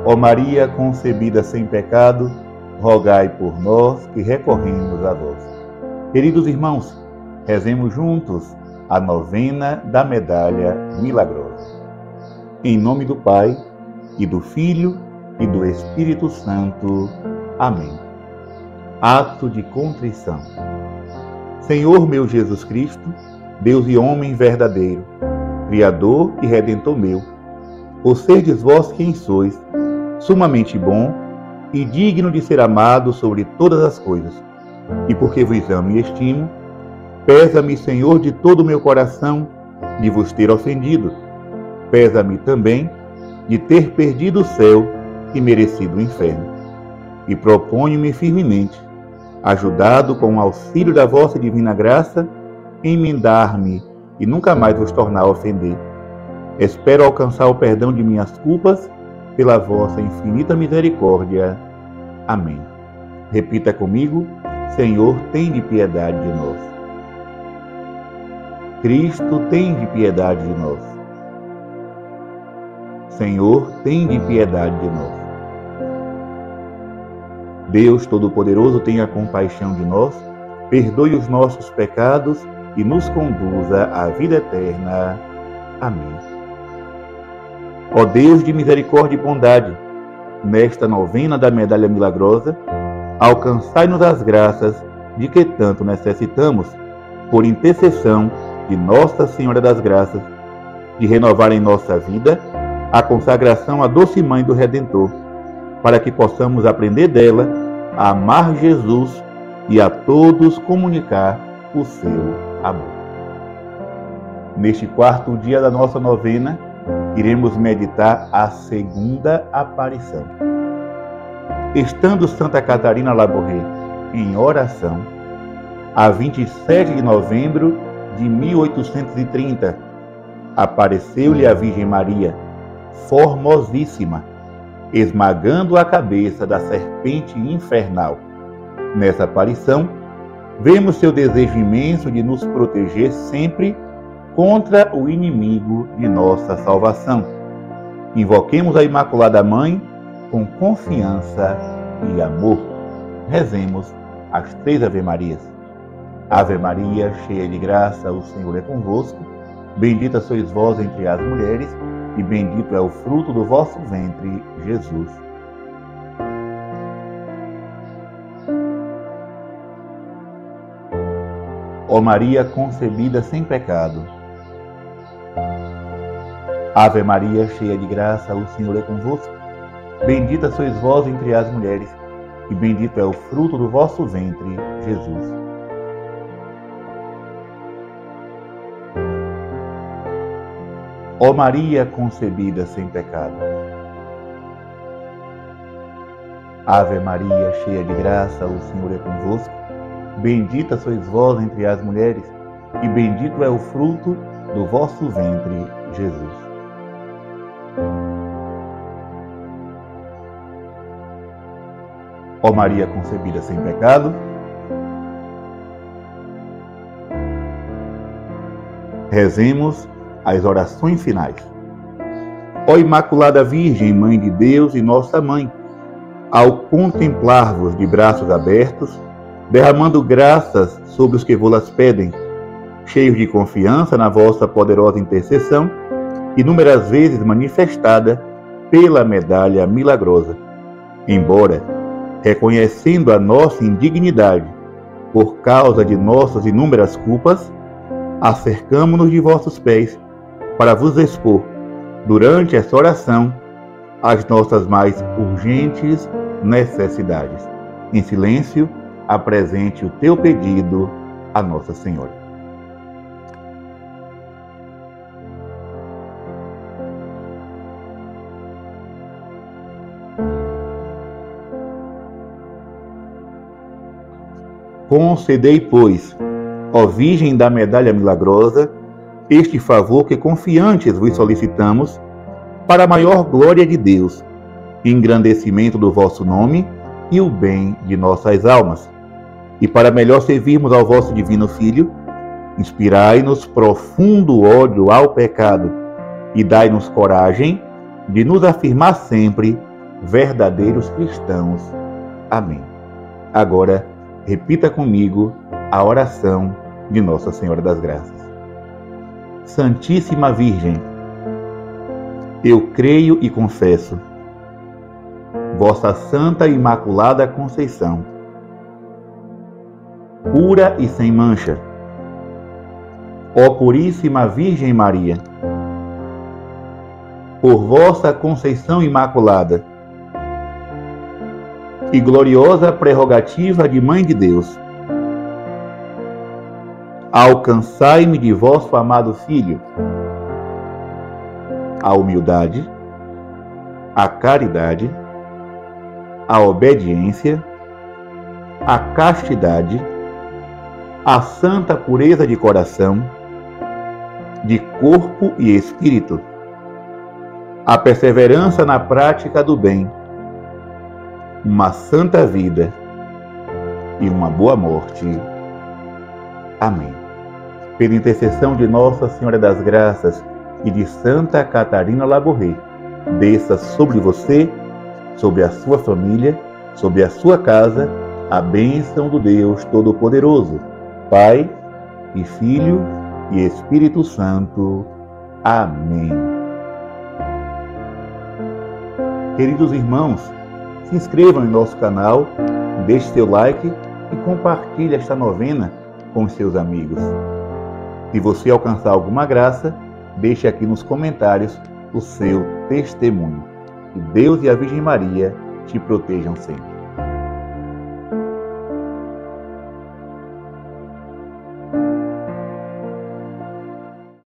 Ó Maria concebida sem pecado, rogai por nós que recorremos a vós. Queridos irmãos, rezemos juntos a novena da Medalha Milagrosa. Em nome do Pai, e do Filho, e do Espírito Santo. Amém. Ato de contrição. Senhor meu Jesus Cristo, Deus e homem verdadeiro, Criador e Redentor meu, por serdes vós quem sois, sumamente bom e digno de ser amado sobre todas as coisas, e porque vos amo e estimo, pesa-me, Senhor, de todo o meu coração, de vos ter ofendido. Pesa-me também de ter perdido o céu e merecido o inferno. E proponho-me firmemente, ajudado com o auxílio da vossa divina graça, emendar-me e nunca mais vos tornar a ofender. Espero alcançar o perdão de minhas culpas pela vossa infinita misericórdia. Amém. Repita comigo: Senhor, tende piedade de nós. Cristo, tende piedade de nós. Senhor, tende piedade de nós. Deus Todo-Poderoso, tenha compaixão de nós, perdoe os nossos pecados e nos conduza à vida eterna. Amém. Ó Deus de misericórdia e bondade, nesta novena da Medalha Milagrosa, alcançai-nos as graças de que tanto necessitamos, por intercessão de Nossa Senhora das Graças, de renovar em nossa vida a consagração à doce Mãe do Redentor, para que possamos aprender dela a amar Jesus e a todos comunicar o seu amor. Neste quarto dia da nossa novena, iremos meditar a segunda aparição. Estando Santa Catarina Labouré em oração, a 27 de novembro de 1830, apareceu-lhe a Virgem Maria, formosíssima, esmagando a cabeça da serpente infernal. Nessa aparição, vemos seu desejo imenso de nos proteger sempre contra o inimigo de nossa salvação. Invoquemos a Imaculada Mãe com confiança e amor. Rezemos as 3 Ave-Marias. Ave Maria, cheia de graça, o Senhor é convosco. Bendita sois vós entre as mulheres, e bendito é o fruto do vosso ventre, Jesus. Ó Maria concebida sem pecado. Ave Maria, cheia de graça, o Senhor é convosco. Bendita sois vós entre as mulheres, e bendito é o fruto do vosso ventre, Jesus. Ó Maria concebida sem pecado. Ave Maria, cheia de graça, o Senhor é convosco. Bendita sois vós entre as mulheres, e bendito é o fruto do vosso ventre, Jesus. Ó Maria concebida sem pecado. Rezemos as orações finais. Ó Imaculada Virgem, Mãe de Deus e nossa Mãe, ao contemplar-vos de braços abertos, derramando graças sobre os que vô-las pedem, cheios de confiança na vossa poderosa intercessão, inúmeras vezes manifestada pela Medalha Milagrosa. Embora, reconhecendo a nossa indignidade por causa de nossas inúmeras culpas, acercamo-nos de vossos pés para vos expor, durante esta oração, as nossas mais urgentes necessidades. Em silêncio, apresente o teu pedido a Nossa Senhora. Concedei, pois, ó Virgem da Medalha Milagrosa, este favor que confiantes vos solicitamos, para a maior glória de Deus, engrandecimento do vosso nome e o bem de nossas almas. E para melhor servirmos ao vosso divino Filho, inspirai-nos profundo ódio ao pecado e dai-nos coragem de nos afirmar sempre verdadeiros cristãos. Amém. Agora, repita comigo a oração de Nossa Senhora das Graças. Santíssima Virgem, eu creio e confesso vossa Santa e Imaculada Conceição, pura e sem mancha. Ó Puríssima Virgem Maria, por vossa Conceição Imaculada e gloriosa prerrogativa de Mãe de Deus, alcançai-me de vosso amado Filho a humildade, a caridade, a obediência, a castidade, a santa pureza de coração, de corpo e espírito, a perseverança na prática do bem, uma santa vida e uma boa morte. Amém. Pela intercessão de Nossa Senhora das Graças e de Santa Catarina Labouré, desça sobre você, sobre a sua família, sobre a sua casa, a bênção do Deus Todo-Poderoso, Pai e Filho e Espírito Santo. Amém. Queridos irmãos, se inscrevam em nosso canal, deixe seu like e compartilhe esta novena com os seus amigos. Se você alcançar alguma graça, deixe aqui nos comentários o seu testemunho. Que Deus e a Virgem Maria te protejam sempre.